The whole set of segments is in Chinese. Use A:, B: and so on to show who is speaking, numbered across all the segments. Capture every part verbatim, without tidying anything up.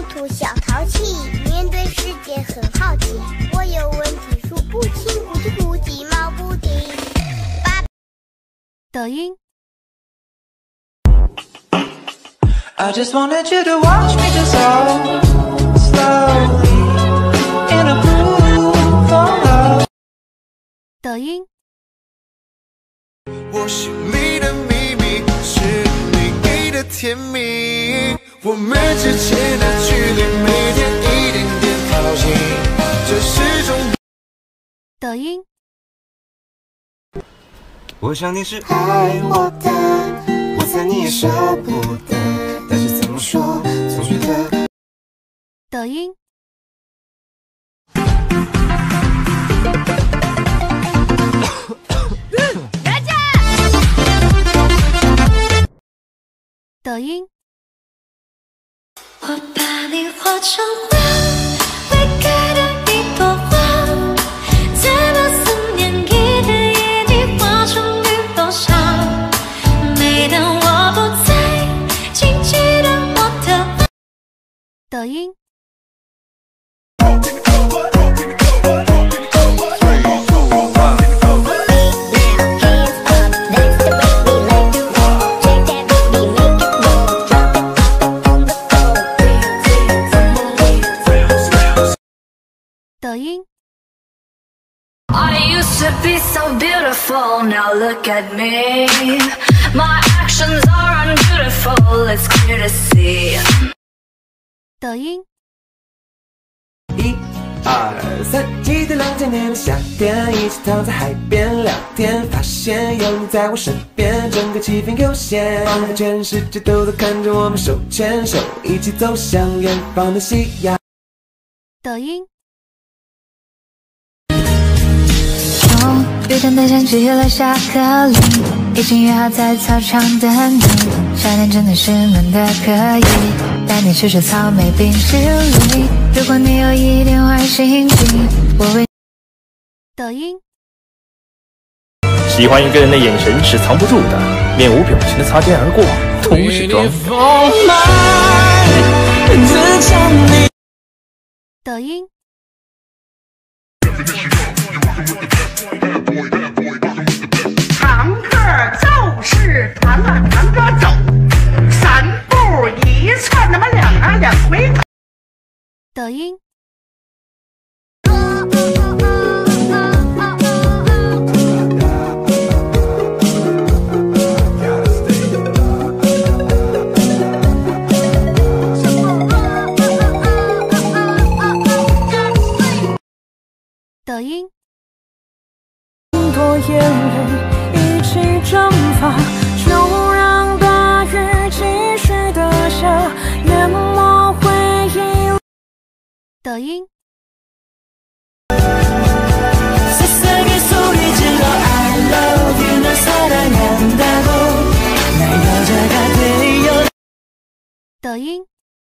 A: 图小淘气，面对世界很好奇。我有问题数不清，咕叽咕叽毛不丁。爸。
B: 抖音。
C: I just wanted you to watch me dissolve slowly in a groove of love。
B: 抖音。
D: 我心里的秘密是你给的甜蜜，我们之间的距离每天一点点靠近，这是种
B: 抖音。
D: 我想你是爱我的，我猜你也舍不得，但是怎么说，总觉得
B: 抖音。抖音。
E: 我把你画成画，未开的一朵花，在那思念一日一地化成雨落下。每当我不在，请记得我的。
B: 抖音。抖音。
E: I used to be so beautiful, now look at me. My actions are unbeautiful, it's clear to see.
B: 抖音。
F: 一、二、三，记得两千年的夏天，一起躺在海边聊天，发现有你在我身边，整个气氛悠闲，仿佛全世界都在看着我们手牵手，一起走向远方的夕阳。
B: 抖音。
E: 雨天的天气越来下课铃，已经约好在操场等你。夏天真的是闷的可以，带你去吃草莓冰淇淋。如果你有一点坏心情，我会。
B: 抖音。
G: 喜欢一个人的眼神是藏不住的，面无表情的擦肩而过，同时装。
B: 抖音。
H: 堂客就是团啊团哥走，三步一窜，那么两啊两回。
B: 抖音。抖音。
I: 多眼泪一起蒸发，就让大雨继续的下，淹没回忆。
B: 抖音。抖音。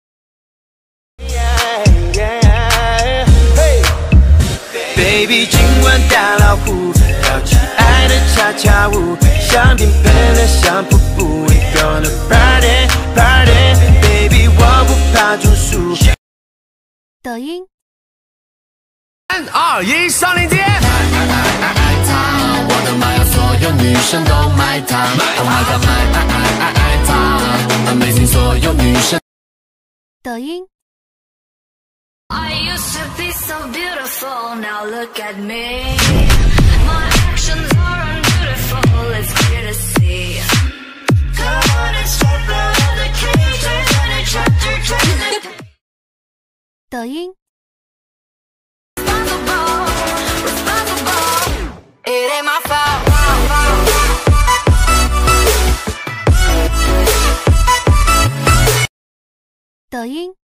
C: Baby， 今晚打老虎，跳起爱的恰恰舞，香槟喷得像瀑布。We gonna party party，baby， 我不怕中暑。
B: 抖音。
D: 三二一，上链接。
J: 爱爱爱爱他，我的妈呀，所有女生都买它。Oh my god， 买爱爱爱爱他 ，Amazing， 所有女生。
B: 抖音。
E: I used to be so beautiful, now look at me. My actions are unbeautiful, it's clear to see. Come on and step out of the cage, turn it, turn it, turn it.
B: 抖音。
E: Responsible, responsible. It ain't my fault.
B: 抖音。